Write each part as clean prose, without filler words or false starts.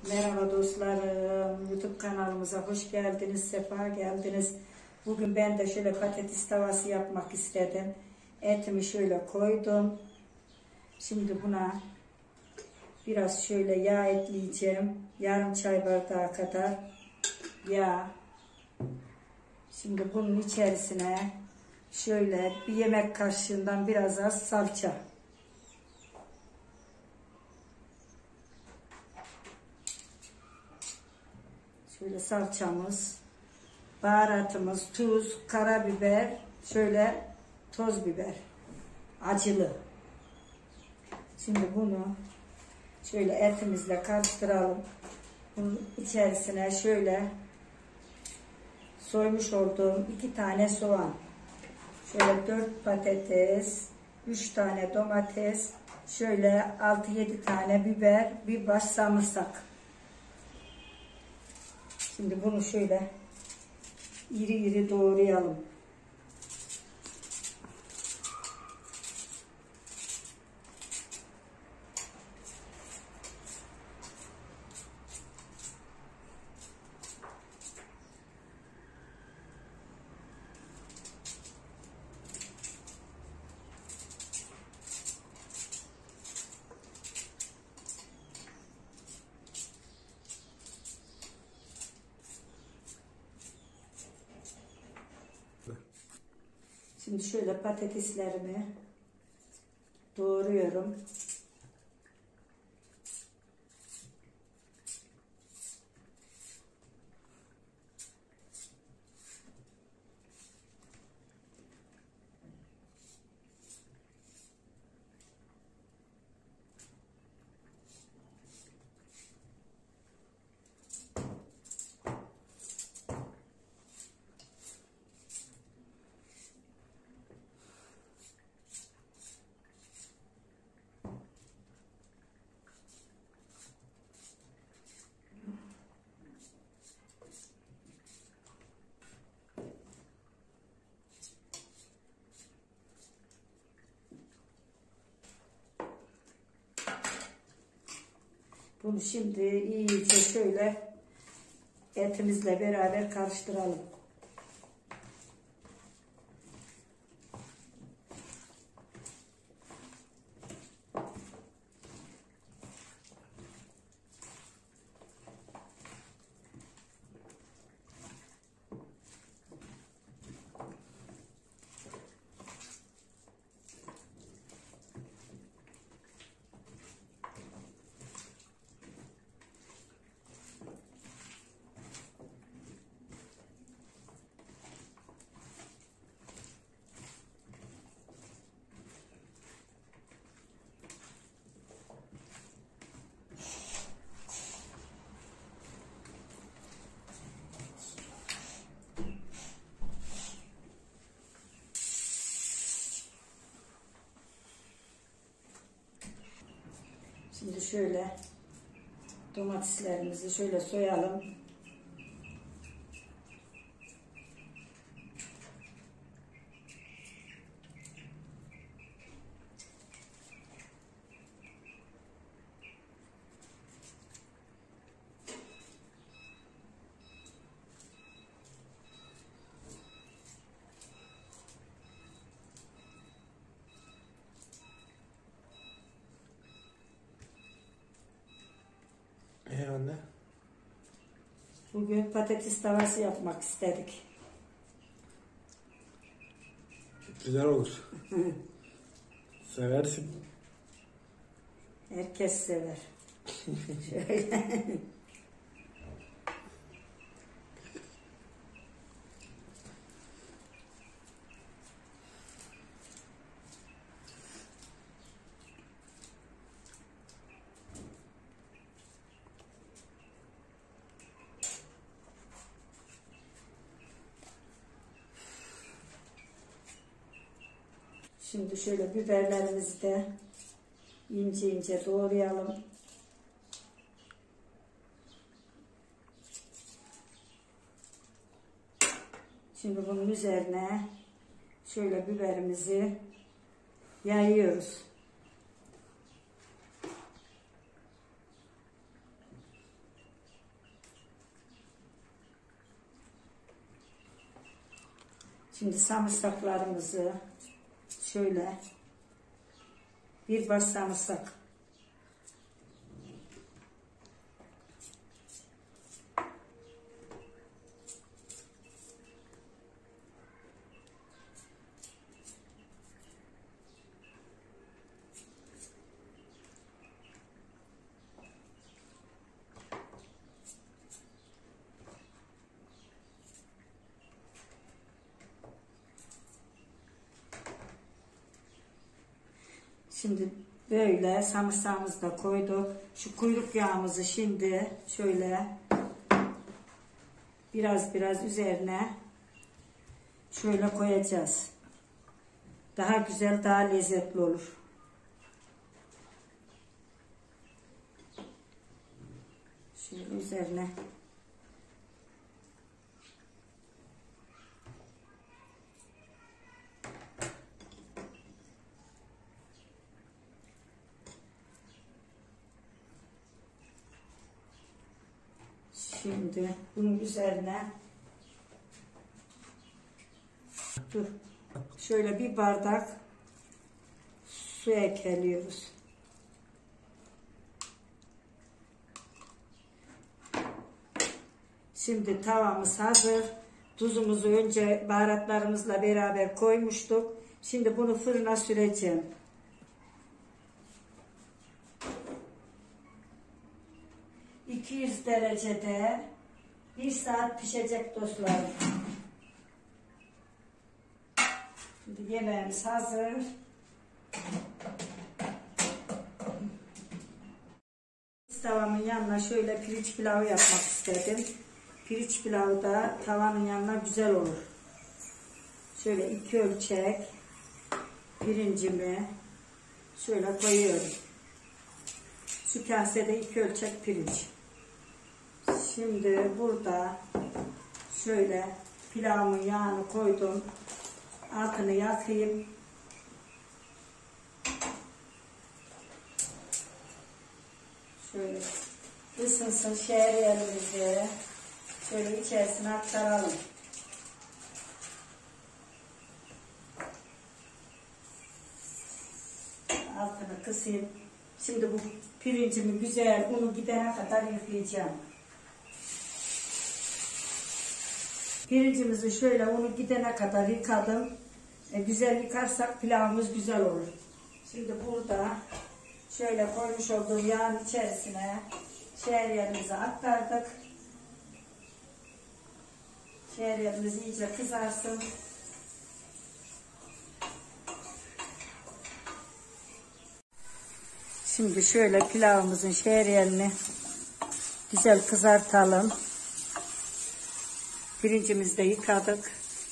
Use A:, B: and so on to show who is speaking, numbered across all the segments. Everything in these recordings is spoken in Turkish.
A: Merhaba dostlarım, YouTube kanalımıza hoş geldiniz, sefa geldiniz. Bugün ben de şöyle patates tavası yapmak istedim. Etimi şöyle koydum. Şimdi buna biraz şöyle yağ ekleyeceğim. Yarım çay bardağı kadar yağ. Şimdi bunun içerisine şöyle bir yemek kaşığından biraz az salça. Şöyle salçamız, baharatımız, tuz, karabiber, şöyle toz biber, acılı. Şimdi bunu şöyle etimizle karıştıralım. Bunun içerisine şöyle soymuş olduğum 2 tane soğan, şöyle 4 patates, 3 tane domates, şöyle 6-7 tane biber, bir baş sarımsak. Şimdi bunu şöyle iri iri doğrayalım. Şimdi şöyle patateslerimi doğruyorum. Bunu şimdi iyice şöyle etimizle beraber karıştıralım. Şimdi şöyle domateslerimizi şöyle soyalım.
B: Anne.
A: Bugün patates tavası yapmak istedik.
B: Güzel olur. Seversin.
A: Herkes sever. Şöyle. Şimdi şöyle biberlerimizi de ince ince doğrayalım. Şimdi bunun üzerine şöyle biberimizi yayıyoruz. Şimdi sarımsaklarımızı şöyle bir baş sarımsak. Şimdi böyle sarımsağımızı da koyduk. Şu kuyruk yağımızı şimdi şöyle biraz üzerine şöyle koyacağız. Daha güzel, daha lezzetli olur. Şöyle üzerine. Şimdi bunun üzerine şöyle bir bardak su ekliyoruz. Şimdi tavamız hazır. Tuzumuzu önce baharatlarımızla beraber koymuştuk. Şimdi bunu fırına süreceğim. 200 derecede 1 saat pişecek dostlarım. Şimdi yemeğimiz hazır. Tavamın yanına şöyle pirinç pilavı yapmak istedim. Pirinç pilavı da tavanın yanına güzel olur. Şöyle 2 ölçek pirincimi şöyle koyuyorum. Şu kasede 2 ölçek pirinç. Şimdi burada şöyle pilavımın yağını koydum. Altını yakayım. Şöyle ısınsın şehriyemizi. Şöyle içerisine aktaralım. Altını kısayım. Şimdi bu pirincimi güzel unu gidene kadar yıkayacağım. Pirincimizi şöyle unu gidene kadar yıkadım. Güzel yıkarsak pilavımız güzel olur. Şimdi burada şöyle koymuş olduğum yağın içerisine şehriyemizi aktardık. Şehriyemiz iyice kızarsın. Şimdi şöyle pilavımızın şehriyelini güzel kızartalım. Pirincimizi de yıkadık.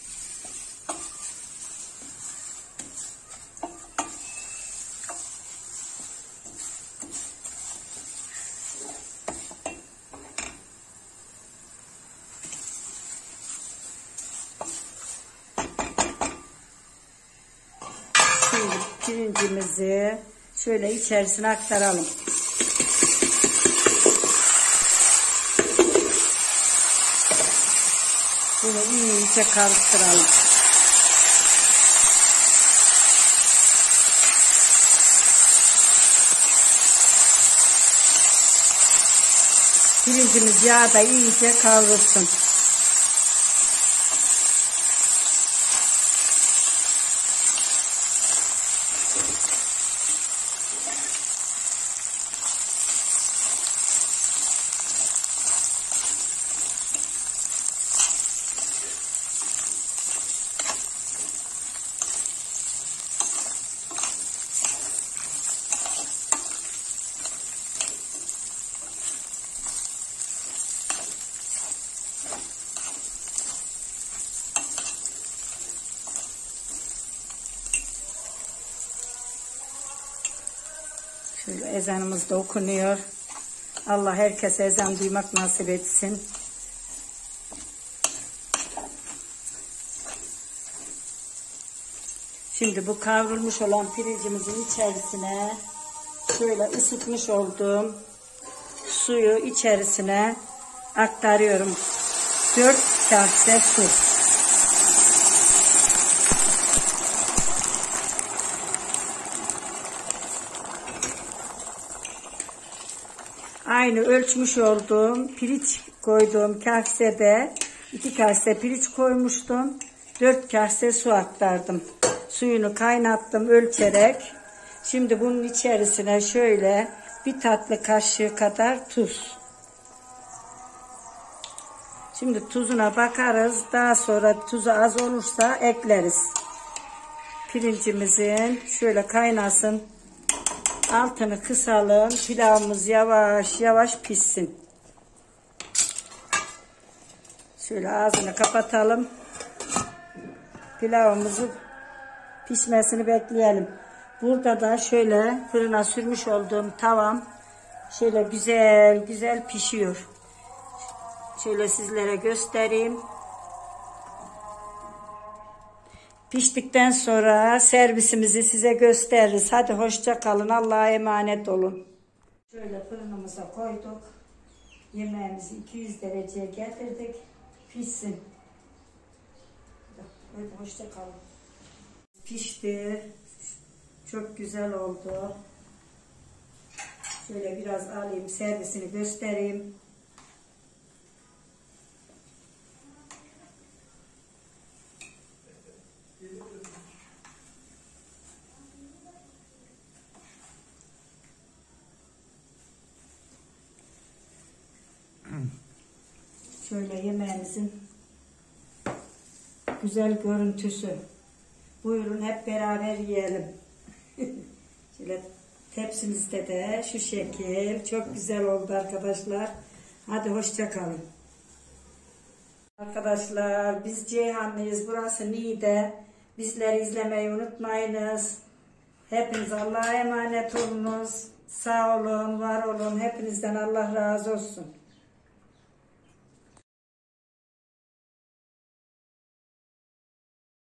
A: Şimdi pirincimizi şöyle içerisine aktaralım. Bunu iyice karıştıralım. Pirincimiz yağda iyice kavrulsun. Şöyle ezanımız da okunuyor. Allah herkese ezan duymak nasip etsin. Şimdi bu kavrulmuş olan pirincimizin içerisine şöyle ısıtmış olduğum suyu içerisine aktarıyorum. 4 kase su. aynı ölçmüş olduğum pirinç koyduğum kasede 2 kase pirinç koymuştum. 4 kase su aktardım. Suyunu kaynattım ölçerek. Şimdi bunun içerisine şöyle 1 tatlı kaşığı kadar tuz. Şimdi tuzuna bakarız. Daha sonra tuzu az olursa ekleriz. Pirincimizin şöyle kaynasın. Altını kısalım. Pilavımız yavaş yavaş pişsin. Şöyle ağzını kapatalım. Pilavımızın pişmesini bekleyelim. Burada da şöyle fırına sürmüş olduğum tavam şöyle güzel güzel pişiyor. Şöyle sizlere göstereyim. Piştikten sonra servisimizi size gösteririz. Hadi hoşça kalın. Allah'a emanet olun. Şöyle fırınımıza koyduk. Yemeğimizi 200 dereceye getirdik. Pişsin. Hadi hoşça kalın. Pişti. Çok güzel oldu. Şöyle biraz alayım, servisini göstereyim. Şöyle yemeğimizin güzel görüntüsü. Buyurun hep beraber yiyelim. Şöyle tepsimizde de şu şekil. Çok güzel oldu arkadaşlar. Hadi hoşça kalın. Arkadaşlar biz Ceyhanlıyız. Burası Niğde. Bizleri izlemeyi unutmayınız. Hepiniz Allah'a emanet olunuz. Sağ olun, var olun. Hepinizden Allah razı olsun.